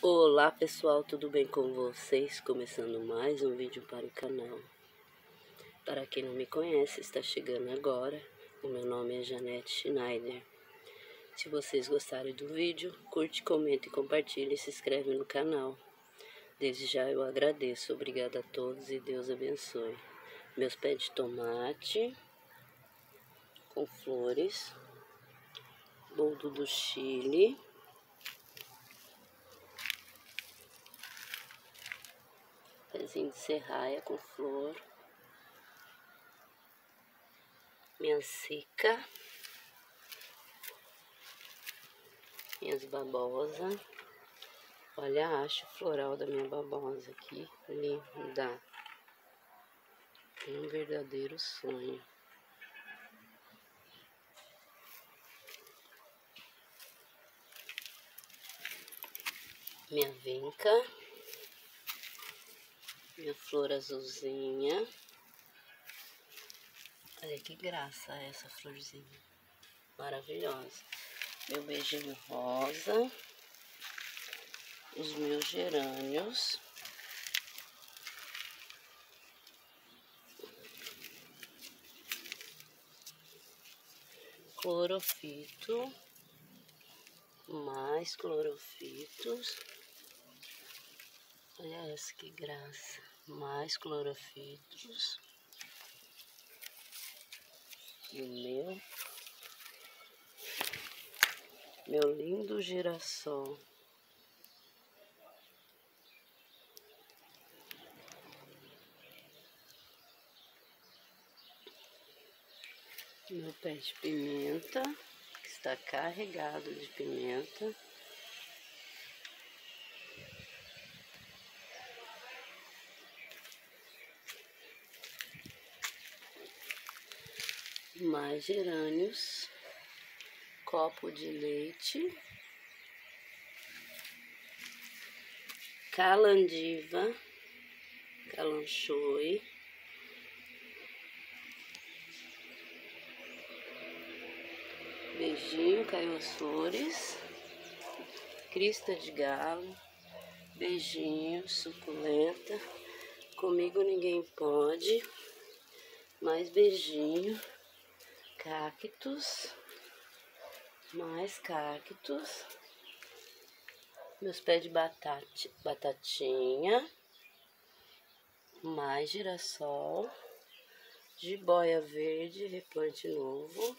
Olá pessoal, tudo bem com vocês? Começando mais um vídeo para o canal. Para quem não me conhece, está chegando agora, o meu nome é Janete Schneider. Se vocês gostarem do vídeo, curte, comente, compartilhe e se inscreve no canal. Desde já eu agradeço, obrigada a todos e Deus abençoe. Meus pés de tomate com flores, boldo do Chile, pezinho de serraia com flor, minha seca, minhas babosas. Olha a haste floral da minha babosa aqui, linda, um verdadeiro sonho. Minha vinca, minha flor azulzinha. Olha que graça essa florzinha, maravilhosa. Meu beijinho rosa, os meus gerânios, clorofito, mais clorofitos. Olha essa que graça, mais clorofitos. E o meu lindo girassol. Meu pé de pimenta, que está carregado de pimenta. Mais gerânios, copo de leite, calandiva, calanchoe, beijinho, caiu as flores, crista de galo, beijinho, suculenta, comigo ninguém pode, mais beijinho, cactos, mais cactos, meus pés de batatinha, mais girassol, jiboia verde, replante novo.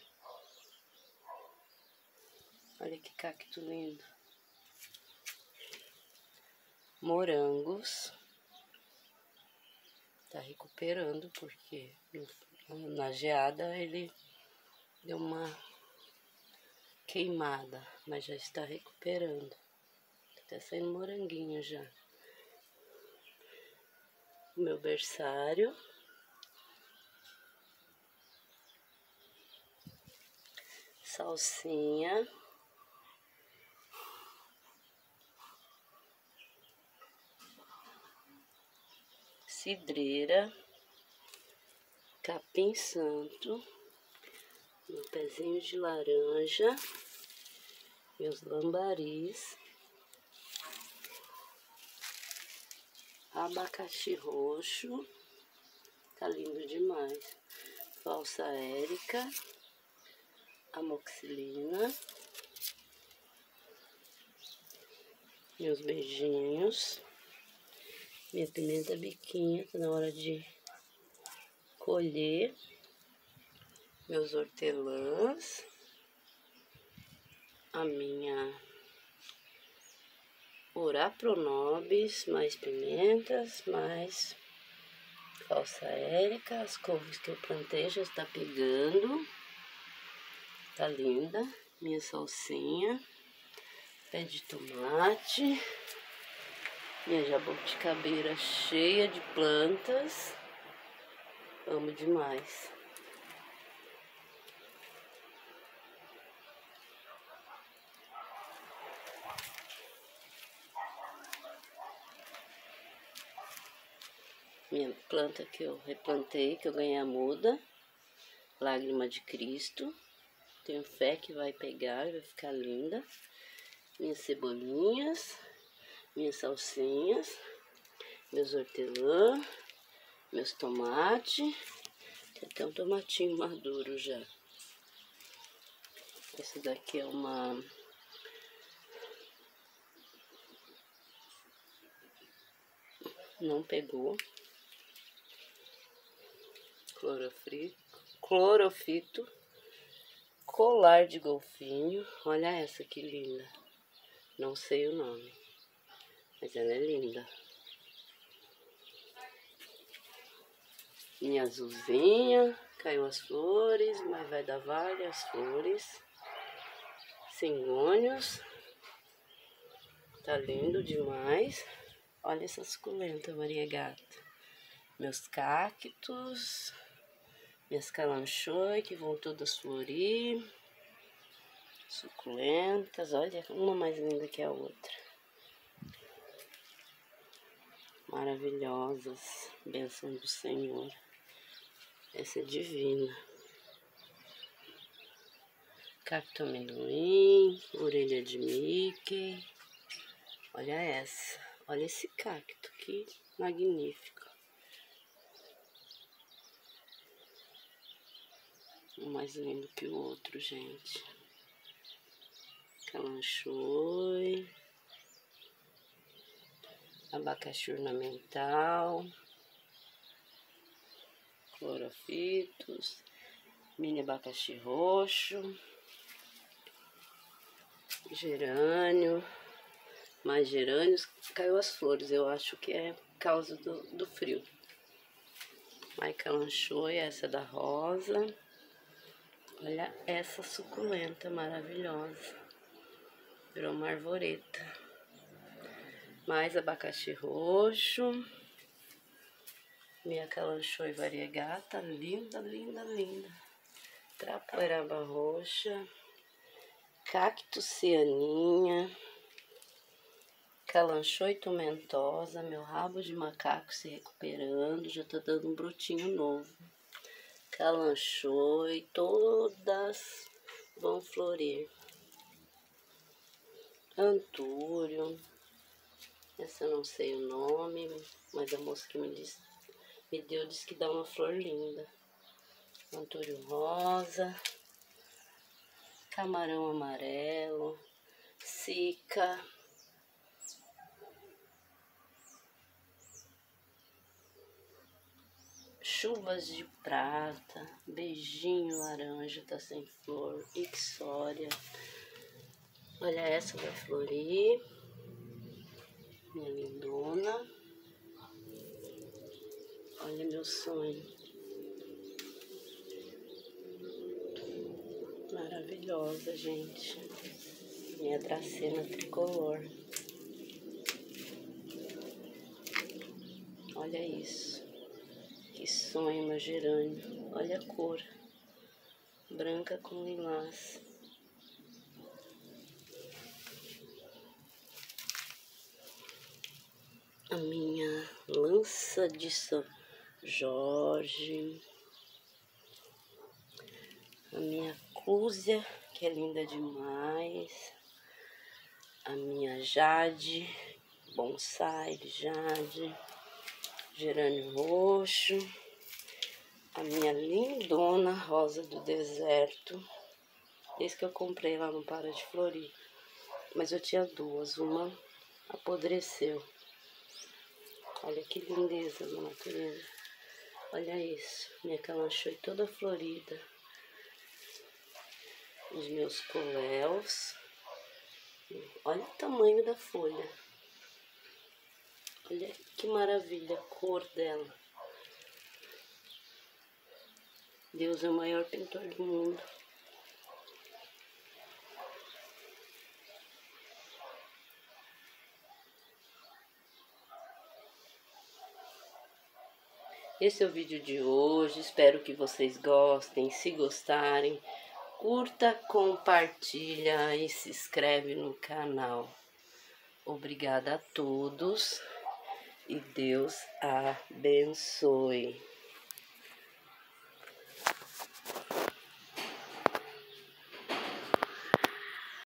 Olha que cacto lindo. Morangos. Tá recuperando porque na geada ele deu uma queimada, mas já está recuperando. Tá até saindo moranguinho já. O meu berçário. Salsinha. Cidreira. Capim santo. Meu pezinho de laranja. Meus lambaris. Abacaxi roxo. Tá lindo demais. Falsa érica. Amoxicilina. Meus beijinhos. Minha pimenta biquinha, tá na hora de colher. Meus hortelãs. A minha Urapronobis, mais pimentas, mais falsa érica. As couves que eu plantei já está pegando. Tá linda. Minha salsinha. Pé de tomate. Minha jabuticabeira cheia de plantas. Amo demais. Minha planta que eu replantei, que eu ganhei a muda. Lágrima de Cristo. Tenho fé que vai pegar e vai ficar linda. Minhas cebolinhas. minhas salsinhas, meus hortelã, meus tomates. Tem até um tomatinho maduro já. Esse daqui é uma... Não pegou. Clorofito. Colar de golfinho. Olha essa que linda. Não sei o nome, mas ela é linda. Minha azulzinha. Caiu as flores, mas vai dar várias flores. Cingônios. Tá lindo demais. Olha essa suculenta variegata. Meus cactos. Minhas calanchoe que vão todas florir. Suculentas. Olha, uma mais linda que a outra. Maravilhosas. Bênção do Senhor. Essa é divina. Cacto amendoim. Orelha de Mickey. Olha essa. Olha esse cacto, que magnífico. Um mais lindo que o outro, gente. Calanchoe. Abacaxi ornamental. Clorofitos. Mini abacaxi roxo. Gerânio. Mais gerânios. Caiu as flores, eu acho que é por causa do frio. Mais calanchoe, essa da rosa. Olha essa suculenta maravilhosa. Virou uma arvoreta. Mais abacaxi roxo. Minha calanchoe variegata. Linda, linda, linda. Trapoeraba roxa. Cacto cianinha. Calanchoe tomentosa. Meu rabo de macaco se recuperando. Já tá dando um brotinho novo. Calanchoe. Todas vão florir. Antúrio. Essa eu não sei o nome, mas a moça que me deu disse que dá uma flor linda. Antúrio rosa. Camarão amarelo. Sica. Chuvas de prata. Beijinho laranja, tá sem flor. Ixória. Olha, essa vai florir. Minha lindona. Olha meu sonho. Maravilhosa, gente. Minha dracena tricolor. Olha isso. Que sonho, meu gerânio. Olha a cor. Branca com lilás. A minha lança de São Jorge. A minha cúzia, que é linda demais. A minha jade, bonsai de jade. Gerânio roxo. A minha lindona rosa do deserto. Esse que eu comprei lá no Para de Florir. Mas eu tinha duas, uma apodreceu. Olha que lindeza da natureza. Olha isso, minha calanchoe toda florida. Os meus coléus. Olha o tamanho da folha. Olha que maravilha a cor dela. Deus é o maior pintor do mundo. Esse é o vídeo de hoje, espero que vocês gostem. Se gostarem, curta, compartilha e se inscreve no canal. Obrigada a todos e Deus abençoe.